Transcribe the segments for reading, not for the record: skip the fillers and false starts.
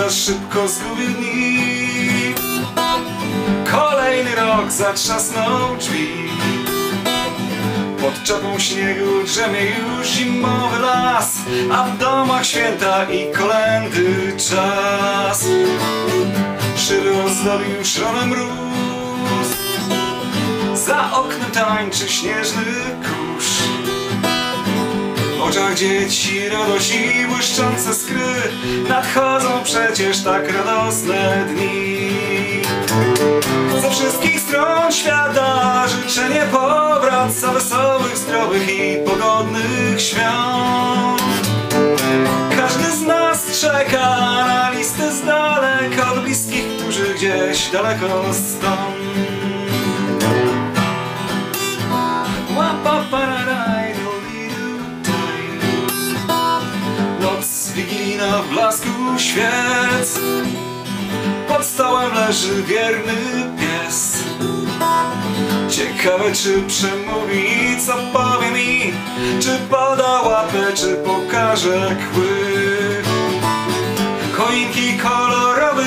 czas szybko zgubił dni. Kolejny rok zatrzasnął drzwi. Pod czapą śniegu drzemie już zimowy las, a w domach święta i kolędy czas. Szyby ozdobił szronem mróz, za oknem tańczy śnieżny kurz. W oczach dzieci radość i błyszczące skry, nadchodzą przecież tak radosne dni. Ze wszystkich stron świata życzenie powraca, wesołych, zdrowych i pogodnych świąt. Każdy z nas czeka na listę z daleka od bliskich, którzy gdzieś daleko stąd. Noc wigilijna w blasku świec, pod stołem leży wierny pies. Ciekawe, czy przemówi, co powie mi, czy poda łapę, czy pokaże kły. Choinki kolorowy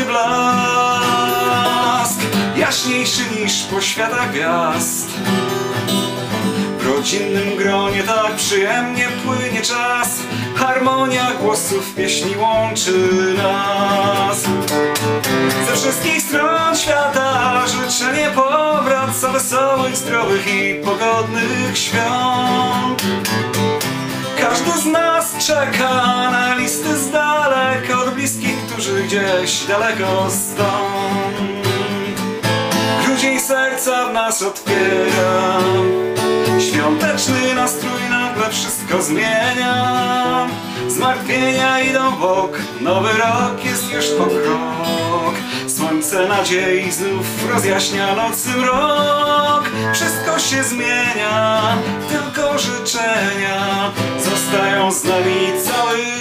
blask, jaśniejszy niż poświata gwiazd. W rodzinnym gronie tak przyjemnie płynie czas, harmonia głosów pieśni łączy nas. Ze wszystkich stron świata życzenie powraca, wesołych, zdrowych i pogodnych świąt. Każdy z nas czeka na listy z daleka od bliskich, którzy gdzieś daleko stąd. Grudzień serca w nas otwiera, świąteczny nastrój nagle wszystko zmienia. Zmartwienia idą w bok, nowy rok jest już po krok. Słońce nadziei znów rozjaśnia nocy mrok. Wszystko się zmienia, tylko życzenia zostają z nami cały